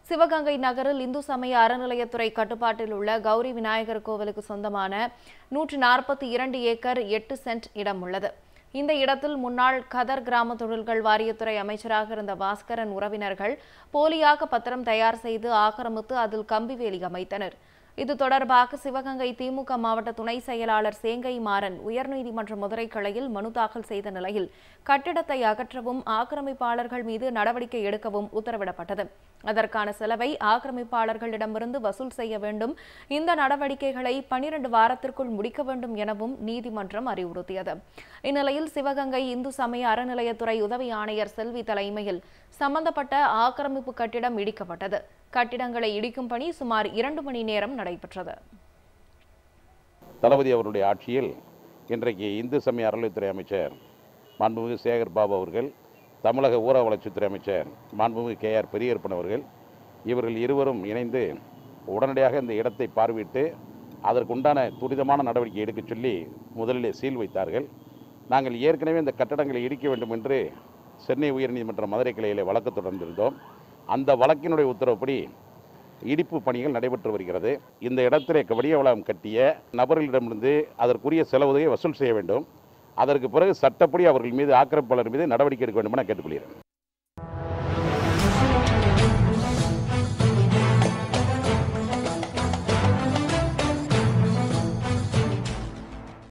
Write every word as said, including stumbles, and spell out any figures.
சிவகங்கை நகரில் இந்து சமய அறநிலையத்துறை கட்டுப்பாட்டில் உள்ள கௌரி விநாயகர் கோவிலுக்கு சொந்தமான நூற்று நாற்பத்தி இரண்டு ஏக்கர் எட்டு சென்ட் இடம் உள்ளது. இந்த இடத்தில் முன்னாள் கதர் கிராம தொழில்கள் வாரியத்துறை அமைச்சராக இருந்த பாஸ்கரன் உறவினர்கள் போலியாக பத்திரம் தயார் செய்து ஆக்கிரமித்து அதில் கம்பிவேலி அமைத்தனர். இது தொடர்பாக சிவகங்கை திமுக மாவட்ட துணை செயலாளர் சேங்கை மாறன் உயர்நீதிமன்ற மதுரை கிளையில் மனு தாக்கல் செய்த நிலையில் கட்டிடத்தை அகற்றவும் ஆக்கிரமிப்பாளர்கள் மீது நடவடிக்கை எடுக்கவும் உத்தரவிடப்பட்டது. அதற்கான செலவை ஆக்கிரமிப்பாளர்களிடமிருந்து வசூல் செய்ய வேண்டும். இந்த நடவடிக்கைகளை பனிரண்டு வாரத்திற்குள் முடிக்க வேண்டும் எனவும் நீதிமன்றம் அறிவுறுத்தியது. இந்நிலையில் சிவகங்கை இந்து சமய அறநிலையத்துறை உதவி ஆணையர் செல்வி தலைமையில் சம்பந்தப்பட்ட ஆக்கிரமிப்பு கட்டிடம் இடிக்கப்பட்டது. கட்டிடங்களை இடிக்கும் பணி சுமார் இரண்டு மணி நேரம் நடைபெற்றது. தளபதி அவருடைய ஆட்சியில் இன்றைக்கு இந்து சமய அறநிலையத்துறை அமைச்சர் மாண்புமிகு சேகர் பாபு அவர்கள், தமிழக ஊரக வளர்ச்சித்துறை அமைச்சர் மாண்புமிகு கே ஆர் பெரியப்பன் அவர்கள் இவர்கள் இருவரும் இணைந்து உடனடியாக இந்த இடத்தை பார்வையிட்டு அதற்குண்டான துரிதமான நடவடிக்கை எடுக்க சொல்லி முதலிலே சீல் வைத்தார்கள். நாங்கள் ஏற்கனவே இந்த கட்டடங்களை இடிக்க வேண்டும் என்று சென்னை உயர்நீதிமன்ற மதுரை கிளையிலே வழக்கு தொடர்ந்திருந்தோம். அந்த வழக்கினுடைய உத்தரவுப்படி இடிப்பு பணிகள் நடைபெற்று வருகிறது. இந்த இடத்திலே வடிய வளாகம் கட்டிய நபர்களிடமிருந்து அதற்குரிய செலவுதொகையை வசூல் செய்ய வேண்டும். அதற்கு பிறகு சட்டப்படி அவர்கள் மீது ஆக்கிரமிப்பாளர் மீது நடவடிக்கை எடுக்க வேண்டும் என கேட்டுக்கொள்கிறேன்.